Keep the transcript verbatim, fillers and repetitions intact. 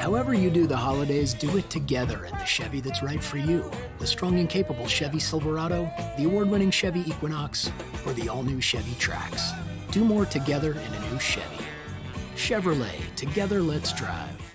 However you do the holidays, do it together in the Chevy that's right for you. The strong and capable Chevy Silverado, the award-winning Chevy Equinox, or the all-new Chevy Trax. Do more together in a new Chevy. Chevrolet, together let's drive.